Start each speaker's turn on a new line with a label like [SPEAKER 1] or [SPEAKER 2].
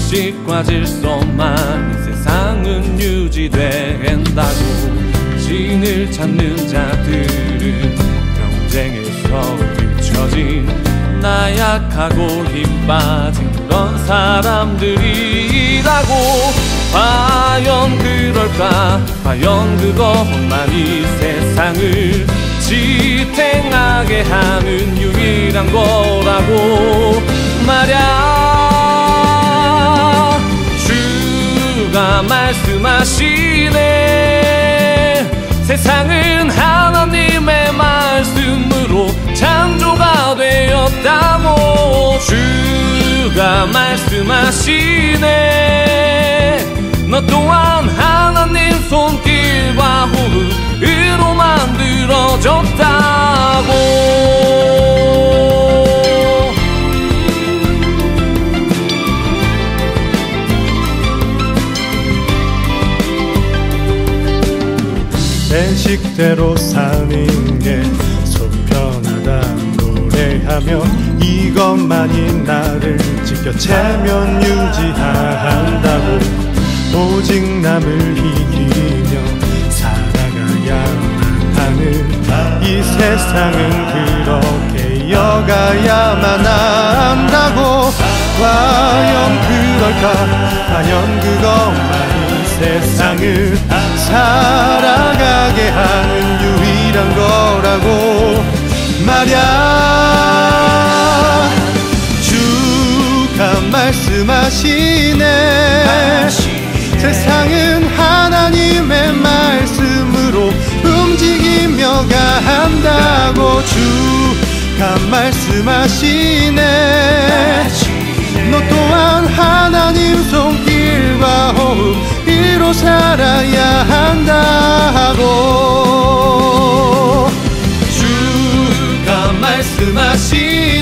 [SPEAKER 1] 규칙과 질서만 이 세상은 유지된다고. 신을 찾는 자들은 경쟁에서 뒤처진 나약하고 힘 빠진 그런 사람들이라고. 과연 그럴까? 과연 그것만이 세상을 지탱하게 하는 유일한 거라고 말야. 주가 말씀하시네. 세상은 하나님의 말씀으로 창조가 되었다고. 주가 말씀하시네. 너 또한 하나님 손길과 호흡으로 만들어졌다고.
[SPEAKER 2] 내 식대로 사는 게 속편하다 노래하며 이것만이 나를 지켜채면 유지한다고. 오직 남을 이기며 살아가야만 하는 이 세상은 그렇게 이어가야만 한다고. 과연 그럴까? 과연 그것만이 세상을 살아가게 하는 유일한 거라고 말야. 주가 말씀하시네. 세상은 하나님의 말씀으로 움직이며 간다고. 주가 말씀하시네. 너 또한 하나님 손길과 호흡으로 살아야 한다고. 주가 말씀하시네.